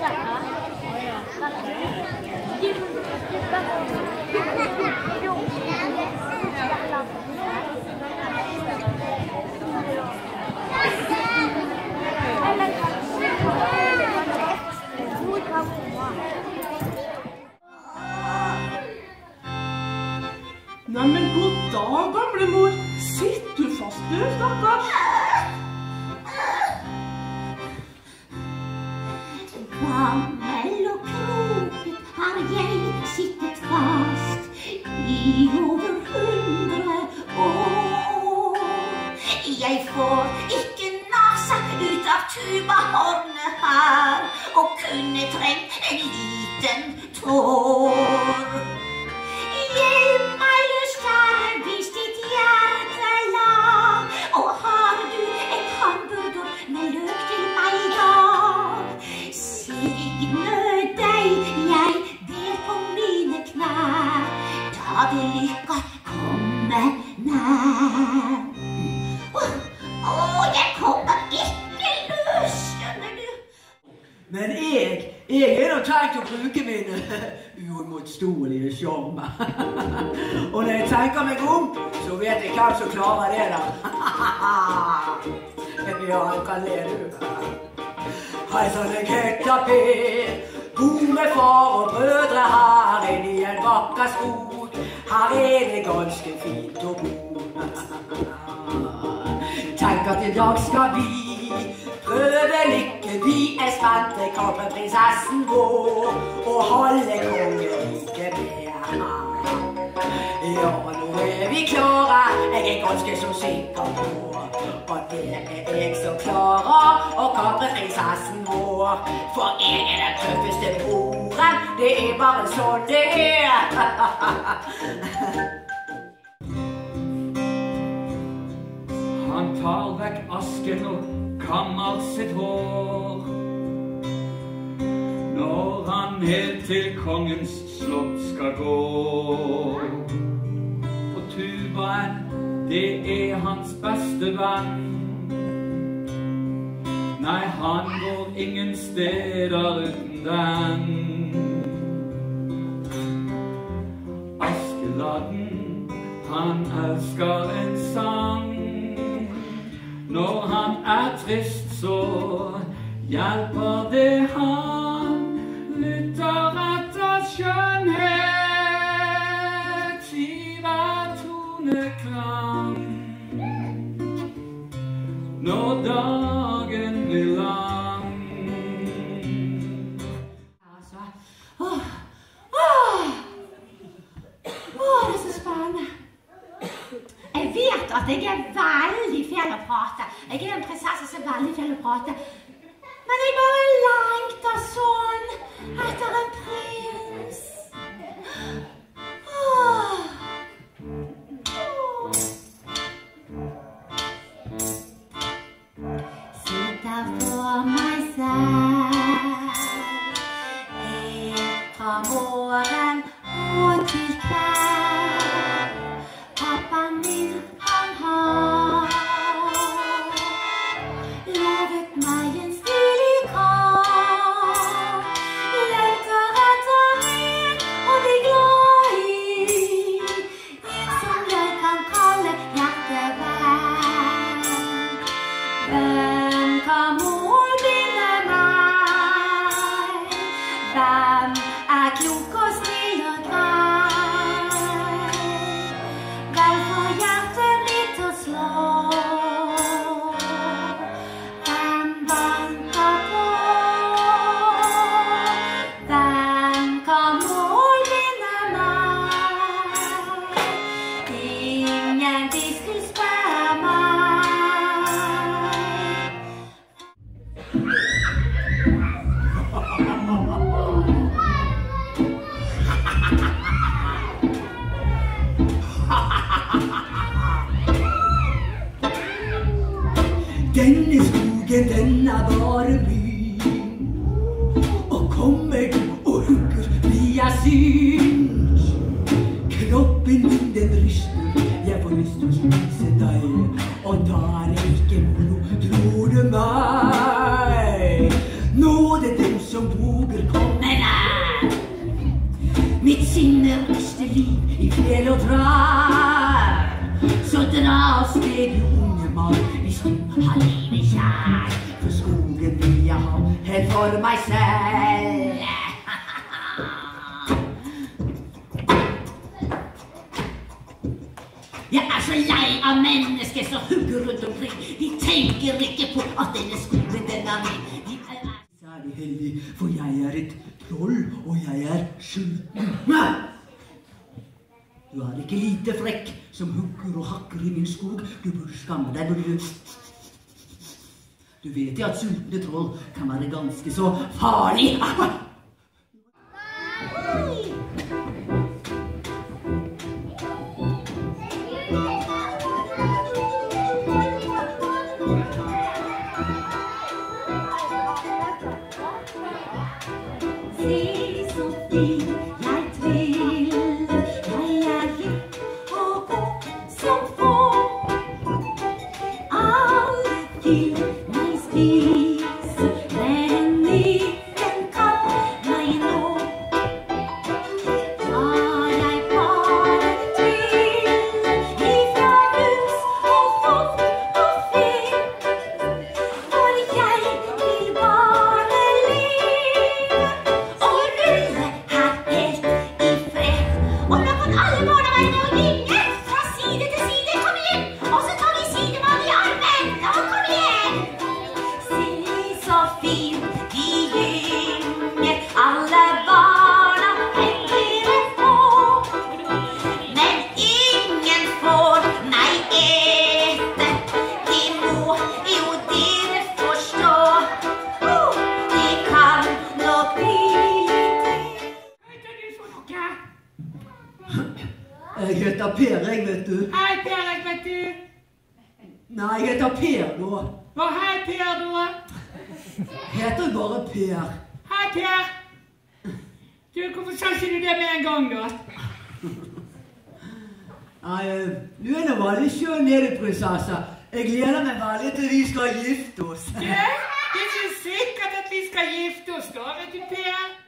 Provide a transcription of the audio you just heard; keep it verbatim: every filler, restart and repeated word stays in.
Nei, men god dag, gamle mor. Sitt du fast, du, stakkars. Gammel og kroket har jeg sittet fast i over hundre år. Jeg får ikke nasa ut av tubahornet her, og kunne trengt en liten tår. Hjelp meg, løs kjære, hvis ditt hjerte er lav, og har du en hamburger med løk til meg i dag? Signe deg, jeg ber på mine knær, da det lykka komme nær. Åh, jeg kommer ikke løs, skjønner du? Men jeg, jeg er nå tenkt å bruke min uimotståelige sjarm. Og når jeg tenker meg om, så vet jeg hvem som klarer det da. Ja, du kan le du. Hei sånn en kettapel, god med far og brødre her inne i en vakker skog. Her er det ganske fint å bo. Tenk at i dag skal vi prøve lykke, vi er spente, kanskje prinsessen vår, og halve kongeriket med. Ja, nå er vi klare, jeg er ganske så sikker på at det er jeg som klarer å kapre prinsessen vår. For jeg er den tøffeste broren, det er bare sånn det er. Han tar vekk asken og kammer sitt hår, når han helt til kongens slott skal gå. For tubaen, det er hans beste venn. Nei, han går ingen steder uten den. Askeladden, han elsker en sang. Når han er trist, så hjelper det han. Lytter etter skjønnhet i hver toneklang. Når dagen blir lang. Altså, åh, åh, åh, det er så spennende. Jeg vet at jeg er veldig fel å prate. Jeg er en prinsesse som er veldig fel å prate. Men jeg bare lengter sånn etter en prins. Åh. Sitter for meg selv, helt fra morgen og til kveld. Pappaen min, han har lovet meg en stilig kar. Lengter etter en å bli glad i, en som jeg kan kalle hjertevenn. Hvem kan målbinde meg? Hvem er klok og snill og grei? Denne skogen, den er bare min, og kommer du og hugger, blir jeg syns. Kroppen min, den ryster, jeg får lyst til å spise deg, og da er det ikke moro, tror du meg. Nå er det dem som bor verste liv i fjell og trær, så dras det du unge mann hvis du har livet kjær. For skogen vil jeg ha helt for meg selv. Jeg er så lei av mennesker som hugger rundt omkring. De tenker ikke på at denne skogen, den er min. De er særlig heldig, for jeg er et troll, og jeg er sulten. Du er ikke lite frekk som hugger og hakker i min skog. Du burde skamme deg, burde du. Du vet jo at sultne troll kan være ganske så farlig. Jeg heter Per, jeg vet du. Hei Per, jeg vet du. Nei, jeg heter Per da. Hva hei Per da? Heter bare Per. Hei Per. Du, hvorfor sa ikke du det med en gang da? Nei, du er nå veldig skjønn nede, prinsesse. Jeg gleder meg veldig til vi skal gifte oss. Ja, det er ikke sikkert at vi skal gifte oss da, vet du Per.